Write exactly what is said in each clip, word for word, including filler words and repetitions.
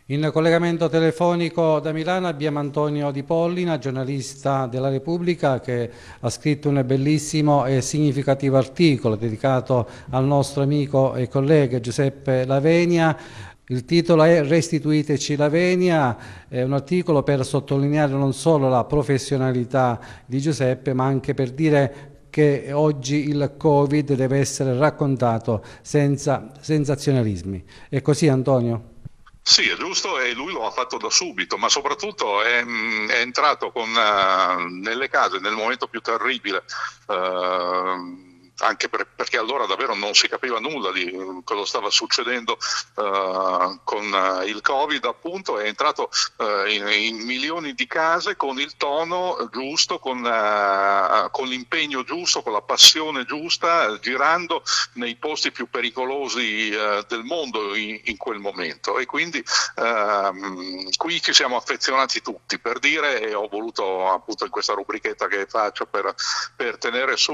In collegamento telefonico da Milano abbiamo Antonio Di Pollina, giornalista della Repubblica, che ha scritto un bellissimo e significativo articolo dedicato al nostro amico e collega Giuseppe Lavenia. Il titolo è Restituiteci Lavenia, è un articolo per sottolineare non solo la professionalità di Giuseppe, ma anche per dire che oggi il Covid deve essere raccontato senza sensazionalismi. È così, Antonio? Sì, è giusto e lui lo ha fatto da subito, ma soprattutto è, è entrato con, uh, nelle case nel momento più terribile, uh, anche per, perché allora davvero non si capiva nulla di cosa stava succedendo uh, con uh, il Covid, appunto. È entrato uh, in, in milioni di case con il tono giusto, con, uh, con l'impegno giusto, con la passione giusta, girando nei posti più pericolosi uh, del mondo in, in quel momento. E quindi uh, qui ci siamo affezionati tutti, per dire, e ho voluto appunto in questa rubrichetta che faccio per, per tenere su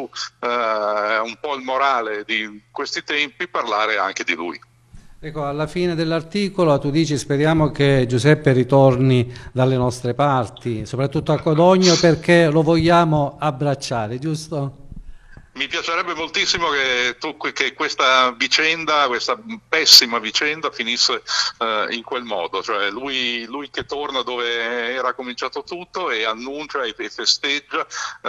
uh, un po' il morale di questi tempi, parlare anche di lui. Ecco, alla fine dell'articolo tu dici speriamo che Giuseppe ritorni dalle nostre parti, soprattutto a Codogno, perché lo vogliamo abbracciare, giusto? Mi piacerebbe moltissimo che, tu, che questa vicenda, questa pessima vicenda finisse uh, in quel modo, cioè lui, lui che torna dove era cominciato tutto e annuncia e, e festeggia uh,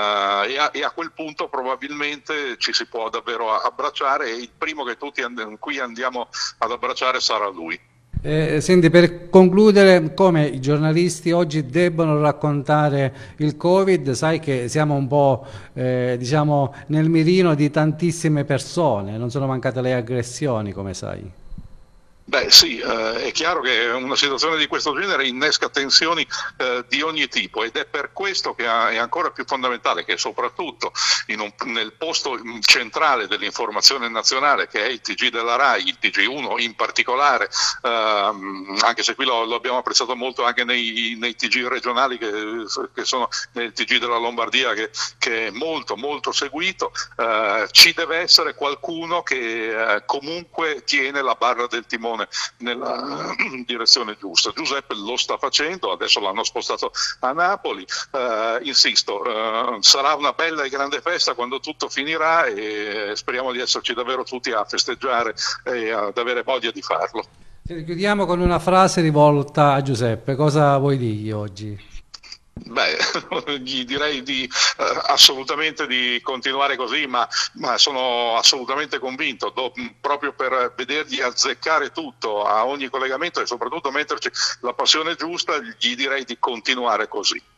e, a, e a quel punto probabilmente ci si può davvero abbracciare e il primo che tutti and- qui andiamo ad abbracciare sarà lui. Eh, senti, per concludere, come i giornalisti oggi debbono raccontare il Covid, sai che siamo un po' eh, diciamo nel mirino di tantissime persone, non sono mancate le aggressioni, come sai. Beh sì, eh, è chiaro che una situazione di questo genere innesca tensioni eh, di ogni tipo ed è per questo che è ancora più fondamentale che soprattutto in un, nel posto centrale dell'informazione nazionale, che è il T G della RAI, il T G uno in particolare, ehm, anche se qui lo, lo abbiamo apprezzato molto anche nei, nei T G regionali che, che sono nel T G della Lombardia, che, che è molto molto seguito, eh, ci deve essere qualcuno che eh, comunque tiene la barra del timone nella direzione giusta. Giuseppe lo sta facendo, adesso l'hanno spostato a Napoli, eh, insisto, eh, sarà una bella e grande festa quando tutto finirà e speriamo di esserci davvero tutti a festeggiare e ad avere voglia di farlo. Chiudiamo con una frase rivolta a Giuseppe, cosa vuoi dirgli oggi? Beh, gli direi di eh, assolutamente di continuare così, ma, ma sono assolutamente convinto, do, proprio per vedergli azzeccare tutto a ogni collegamento e soprattutto metterci la passione giusta, gli direi di continuare così.